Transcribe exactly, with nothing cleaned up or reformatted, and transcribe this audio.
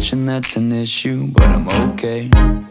much and that's an issue, but I'm okay.